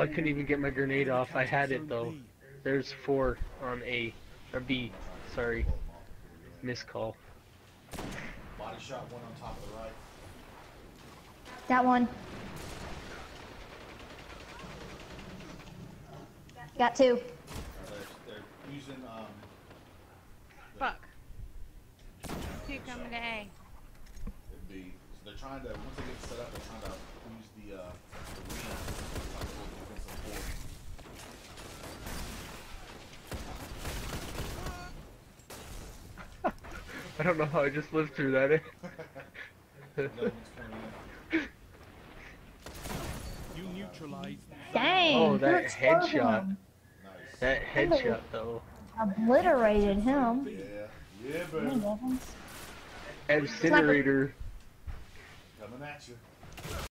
I couldn't even get my grenade off. I had it though. There's 4 on A. Or B. Sorry. Missed call. Body shot, one on top of the right. Got one. Got 2. They're using Fuck. Two coming to A. it'd be so they're trying to once they get set up, they're trying to use the wing like a little defensive force. I don't know how I just lived through that. Another one's coming in. You neutralized. Dang. Oh, that who exploded headshot. him? Nice. That headshot though. Obliterated him. Yeah, Oh, baby. heavens. Incinerator. Coming at you.